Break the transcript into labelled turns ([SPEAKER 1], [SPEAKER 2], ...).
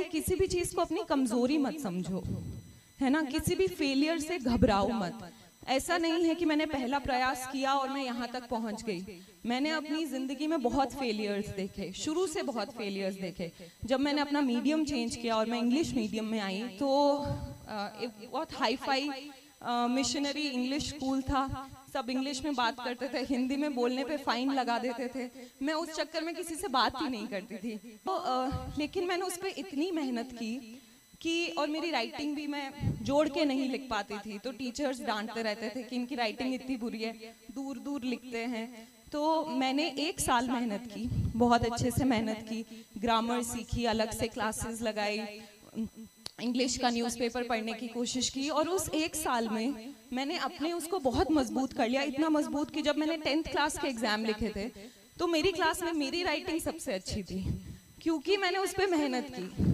[SPEAKER 1] कि किसी भी चीज को अपनी कमजोरी मत समझो, है ना, किसी भी फेलियर से घबराओ मत। ऐसा नहीं है कि मैंने पहला प्रयास किया और मैं यहाँ तक पहुंच गई। मैंने अपनी जिंदगी में बहुत फेलियर्स देखे, शुरू से बहुत फेलियर्स देखे। जब मैंने अपना मीडियम चेंज किया और मैं इंग्लिश मीडियम में आई तो बहुत hi fi missionary English school था, सब इंग्लिश में बात करते थे, हिंदी में बोलने पे फाइन लगा देते थे। मैं उस चक्कर में किसी से बात ही नहीं करती थी। तो लेकिन मैंने उस पर इतनी मेहनत की कि और मेरी राइटिंग भी मैं जोड़ के नहीं लिख पाती थी, तो टीचर्स डांटते रहते थे कि इनकी राइटिंग इतनी बुरी है, दूर दूर लिखते हैं। तो मैंने 1 साल मेहनत की, बहुत अच्छे से मेहनत की, ग्रामर सीखी, अलग से क्लासेस लगाई, इंग्लिश का न्यूज़पेपर पढ़ने की कोशिश की, और उस 1 साल में मैंने अपने उसको बहुत मजबूत कर लिया। इतना मजबूत कि जब मैंने 10th क्लास के एग्जाम लिखे थे तो मेरी क्लास में मेरी राइटिंग सबसे अच्छी थी, क्योंकि मैंने उस पर मेहनत की।